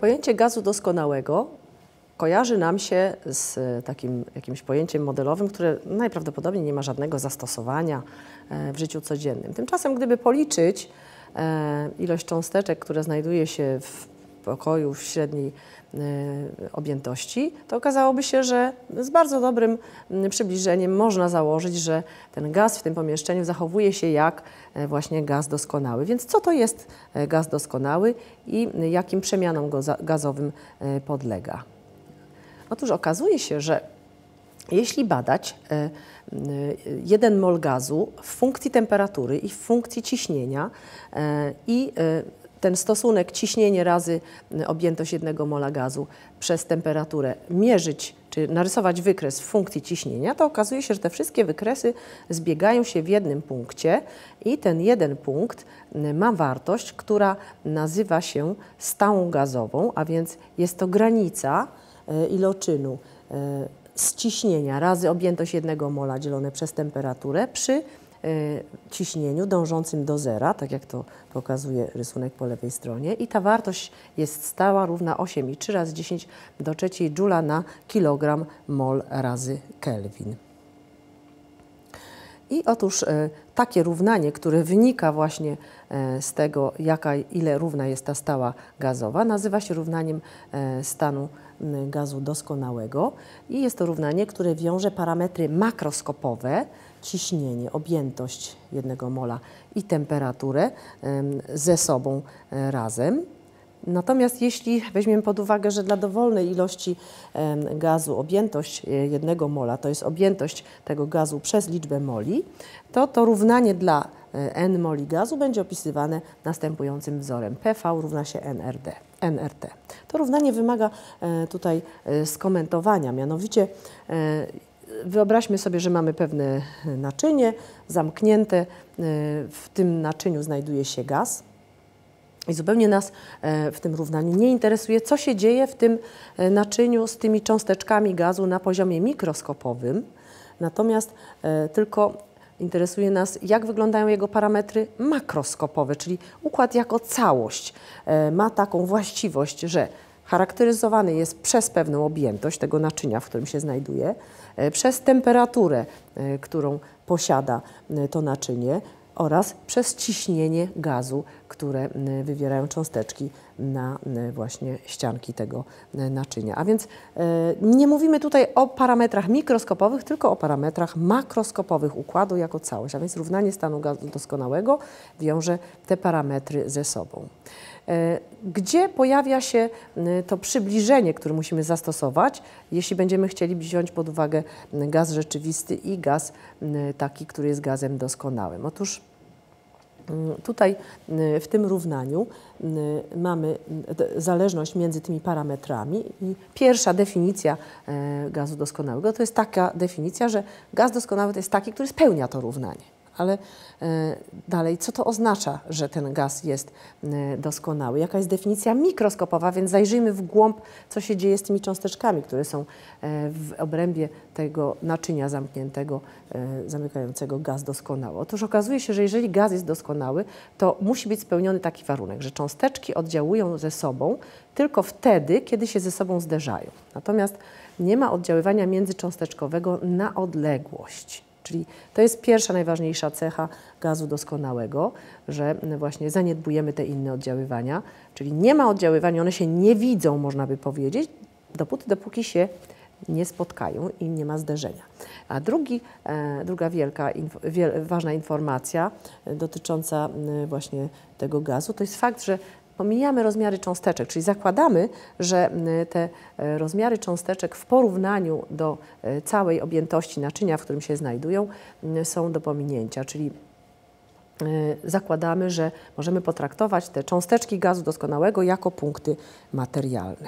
Pojęcie gazu doskonałego kojarzy nam się z takim jakimś pojęciem modelowym, które najprawdopodobniej nie ma żadnego zastosowania w życiu codziennym. Tymczasem, gdyby policzyć ilość cząsteczek, które znajduje się w pokoju w średniej objętości, to okazałoby się, że z bardzo dobrym przybliżeniem można założyć, że ten gaz w tym pomieszczeniu zachowuje się jak właśnie gaz doskonały. Więc co to jest gaz doskonały i jakim przemianom gazowym podlega? Otóż okazuje się, że jeśli badać 1 mol gazu w funkcji temperatury i w funkcji ciśnienia i ten stosunek ciśnienie razy objętość 1 mola gazu przez temperaturę mierzyć, czy narysować wykres w funkcji ciśnienia, to okazuje się, że te wszystkie wykresy zbiegają się w jednym punkcie i ten jeden punkt ma wartość, która nazywa się stałą gazową, a więc jest to granica iloczynu z ciśnienia razy objętość 1 mola dzielone przez temperaturę przy ciśnieniu dążącym do zera, tak jak to pokazuje rysunek po lewej stronie, i ta wartość jest stała, równa 8,3 razy 10 do trzeciej joula na kilogram mol razy Kelvin. I otóż takie równanie, które wynika właśnie z tego, ile równa jest ta stała gazowa, nazywa się równaniem stanu gazu doskonałego i jest to równanie, które wiąże parametry makroskopowe, ciśnienie, objętość 1 mola i temperaturę ze sobą razem. Natomiast jeśli weźmiemy pod uwagę, że dla dowolnej ilości gazu objętość 1 mola to jest objętość tego gazu przez liczbę moli, to równanie dla n moli gazu będzie opisywane następującym wzorem. PV równa się nRT. To równanie wymaga tutaj skomentowania, mianowicie wyobraźmy sobie, że mamy pewne naczynie zamknięte, w tym naczyniu znajduje się gaz. I zupełnie nas w tym równaniu nie interesuje, co się dzieje w tym naczyniu z tymi cząsteczkami gazu na poziomie mikroskopowym, natomiast tylko interesuje nas, jak wyglądają jego parametry makroskopowe, czyli układ jako całość ma taką właściwość, że charakteryzowany jest przez pewną objętość tego naczynia, w którym się znajduje, przez temperaturę, którą posiada to naczynie, oraz przez ciśnienie gazu, które wywierają cząsteczki na właśnie ścianki tego naczynia. A więc nie mówimy tutaj o parametrach mikroskopowych, tylko o parametrach makroskopowych układu jako całość. A więc równanie stanu gazu doskonałego wiąże te parametry ze sobą. Gdzie pojawia się to przybliżenie, które musimy zastosować, jeśli będziemy chcieli wziąć pod uwagę gaz rzeczywisty i gaz taki, który jest gazem doskonałym? Otóż tutaj w tym równaniu mamy zależność między tymi parametrami i pierwsza definicja gazu doskonałego to jest taka definicja, że gaz doskonały to jest taki, który spełnia to równanie. Ale dalej, co to oznacza, że ten gaz jest doskonały? Jaka jest definicja mikroskopowa? Więc zajrzyjmy w głąb, co się dzieje z tymi cząsteczkami, które są w obrębie tego naczynia zamkniętego, zamykającego gaz doskonały. Otóż okazuje się, że jeżeli gaz jest doskonały, to musi być spełniony taki warunek, że cząsteczki oddziałują ze sobą tylko wtedy, kiedy się ze sobą zderzają. Natomiast nie ma oddziaływania międzycząsteczkowego na odległość. Czyli to jest pierwsza, najważniejsza cecha gazu doskonałego, że właśnie zaniedbujemy te inne oddziaływania, czyli nie ma oddziaływania, one się nie widzą, można by powiedzieć, dopóki się nie spotkają i nie ma zderzenia. A druga ważna informacja dotycząca właśnie tego gazu, to jest fakt, że pomijamy rozmiary cząsteczek, czyli zakładamy, że te rozmiary cząsteczek w porównaniu do całej objętości naczynia, w którym się znajdują, są do pominięcia, czyli zakładamy, że możemy potraktować te cząsteczki gazu doskonałego jako punkty materialne.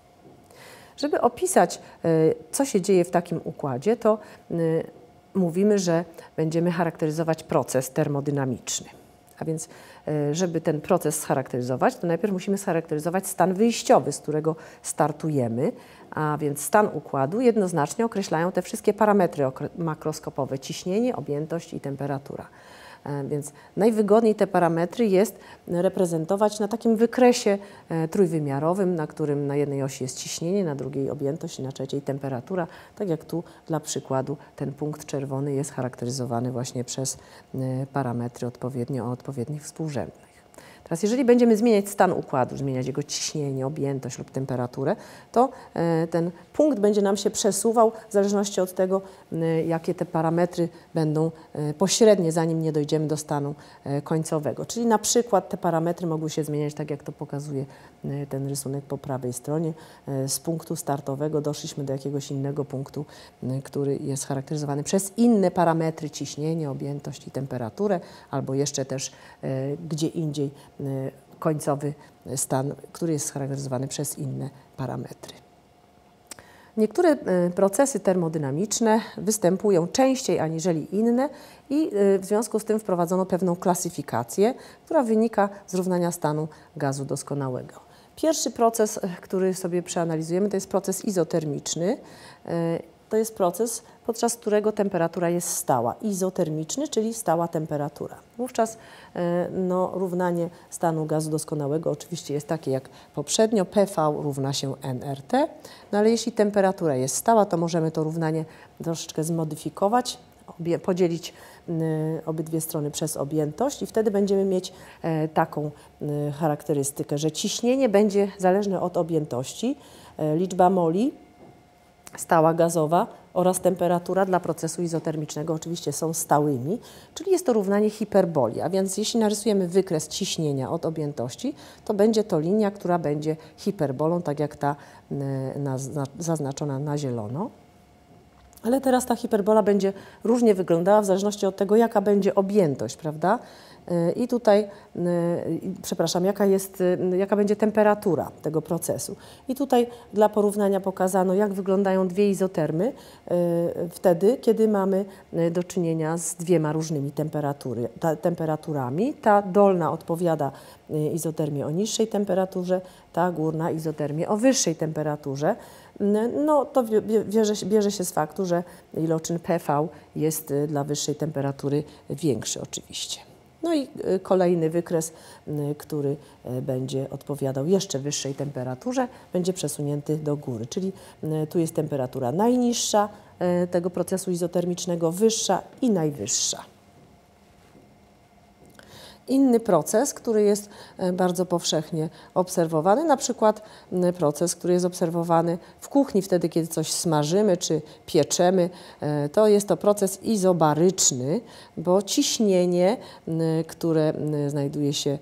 Żeby opisać, co się dzieje w takim układzie, to mówimy, że będziemy charakteryzować proces termodynamiczny. A więc, żeby ten proces scharakteryzować, to najpierw musimy scharakteryzować stan wyjściowy, z którego startujemy, a więc stan układu jednoznacznie określają te wszystkie parametry makroskopowe, ciśnienie, objętość i temperatura. Więc najwygodniej te parametry jest reprezentować na takim wykresie trójwymiarowym, na którym na jednej osi jest ciśnienie, na drugiej objętość i na trzeciej temperatura. Tak jak tu dla przykładu ten punkt czerwony jest charakteryzowany właśnie przez parametry odpowiednio o odpowiednich współrzędnych. Teraz jeżeli będziemy zmieniać stan układu, zmieniać jego ciśnienie, objętość lub temperaturę, to ten punkt będzie nam się przesuwał w zależności od tego, jakie te parametry będą pośrednie, zanim nie dojdziemy do stanu końcowego. Czyli na przykład te parametry mogły się zmieniać tak, jak to pokazuje ten rysunek po prawej stronie. Z punktu startowego doszliśmy do jakiegoś innego punktu, który jest charakteryzowany przez inne parametry, ciśnienie, objętość i temperaturę, albo jeszcze też gdzie indziej końcowy stan, który jest charakteryzowany przez inne parametry. Niektóre procesy termodynamiczne występują częściej aniżeli inne i w związku z tym wprowadzono pewną klasyfikację, która wynika z równania stanu gazu doskonałego. Pierwszy proces, który sobie przeanalizujemy, to jest proces izotermiczny. To jest proces, podczas którego temperatura jest stała. Izotermiczny, czyli stała temperatura. Wówczas równanie stanu gazu doskonałego oczywiście jest takie jak poprzednio. PV równa się nRT. No ale jeśli temperatura jest stała, to możemy to równanie troszeczkę zmodyfikować, podzielić obydwie strony przez objętość i wtedy będziemy mieć taką charakterystykę, że ciśnienie będzie zależne od objętości, liczba moli stała gazowa oraz temperatura dla procesu izotermicznego oczywiście są stałymi, czyli jest to równanie hiperboli, a więc jeśli narysujemy wykres ciśnienia od objętości, to będzie to linia, która będzie hiperbolą, tak jak ta zaznaczona na zielono. Ale teraz ta hiperbola będzie różnie wyglądała w zależności od tego, jaka będzie objętość, prawda? I tutaj, przepraszam, jaka będzie temperatura tego procesu. I tutaj dla porównania pokazano, jak wyglądają dwie izotermy wtedy, kiedy mamy do czynienia z dwiema różnymi temperaturami. Ta dolna odpowiada izotermii o niższej temperaturze, ta górna izotermii o wyższej temperaturze. No to bierze się z faktu, że iloczyn PV jest dla wyższej temperatury większy oczywiście. No i kolejny wykres, który będzie odpowiadał jeszcze wyższej temperaturze, będzie przesunięty do góry, czyli tu jest temperatura najniższa tego procesu izotermicznego, wyższa i najwyższa. Inny proces, który jest bardzo powszechnie obserwowany, na przykład proces, który jest obserwowany w kuchni wtedy, kiedy coś smażymy czy pieczemy, to jest to proces izobaryczny, bo ciśnienie, które znajduje się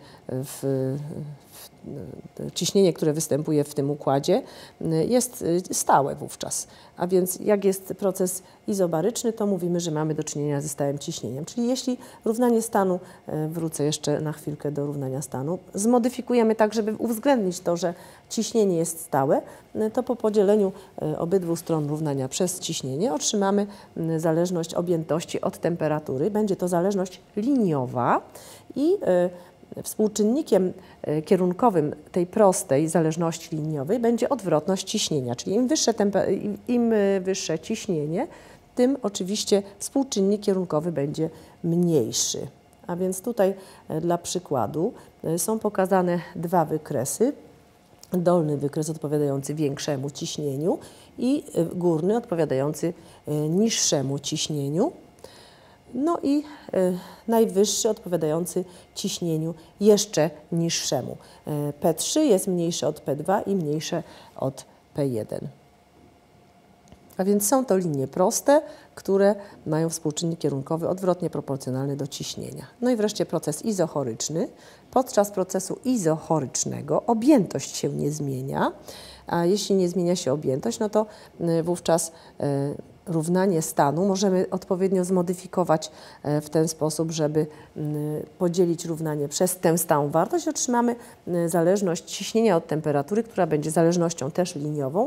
ciśnienie, które występuje w tym układzie, jest stałe wówczas. A więc jak jest proces izobaryczny, to mówimy, że mamy do czynienia ze stałym ciśnieniem. Czyli jeśli równanie stanu, wrócę jeszcze na chwilkę do równania stanu, zmodyfikujemy tak, żeby uwzględnić to, że ciśnienie jest stałe, to po podzieleniu obydwu stron równania przez ciśnienie otrzymamy zależność objętości od temperatury. Będzie to zależność liniowa i współczynnikiem kierunkowym tej prostej zależności liniowej będzie odwrotność ciśnienia, czyli im wyższe ciśnienie, tym oczywiście współczynnik kierunkowy będzie mniejszy. A więc tutaj dla przykładu są pokazane dwa wykresy. Dolny wykres odpowiadający większemu ciśnieniu i górny odpowiadający niższemu ciśnieniu. No i najwyższy odpowiadający ciśnieniu jeszcze niższemu. P3 jest mniejsze od P2 i mniejsze od P1. A więc są to linie proste, które mają współczynnik kierunkowy odwrotnie proporcjonalny do ciśnienia. No i wreszcie proces izochoryczny. Podczas procesu izochorycznego objętość się nie zmienia, a jeśli nie zmienia się objętość, no to wówczas równanie stanu możemy odpowiednio zmodyfikować w ten sposób, żeby podzielić równanie przez tę stałą wartość. Otrzymamy zależność ciśnienia od temperatury, która będzie zależnością też liniową,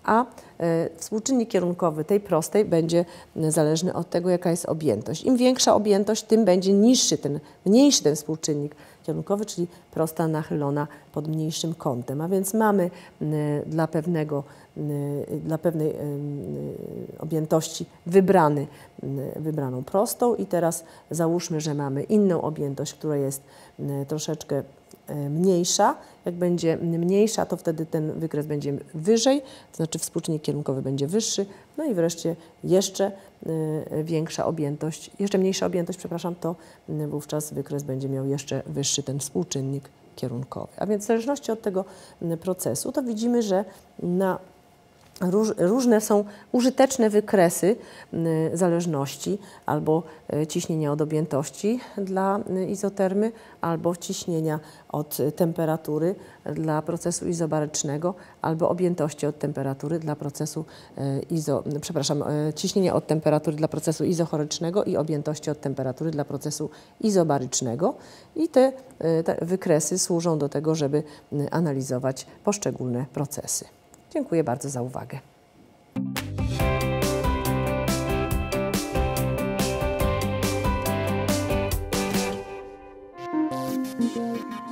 a współczynnik kierunkowy tej prostej będzie zależny od tego, jaka jest objętość. Im większa objętość, tym będzie mniejszy ten współczynnik kierunkowy, czyli prosta nachylona pod mniejszym kątem. A więc mamy dla pewnej objętości wybraną prostą i teraz załóżmy, że mamy inną objętość, która jest troszeczkę mniejsza. Jak będzie mniejsza, to wtedy ten wykres będzie wyżej, to znaczy współczynnik kierunkowy będzie wyższy. No i wreszcie jeszcze mniejsza objętość, przepraszam, to wówczas wykres będzie miał jeszcze wyższy ten współczynnik kierunkowy. A więc w zależności od tego procesu, to widzimy, że różne są użyteczne wykresy zależności albo ciśnienia od objętości dla izotermy, albo ciśnienia od temperatury dla procesu izobarycznego, albo objętości od temperatury dla procesu ciśnienia od temperatury dla procesu izochorycznego i objętości od temperatury dla procesu izobarycznego. I te wykresy służą do tego, żeby analizować poszczególne procesy. Dziękuję bardzo za uwagę. Thank you.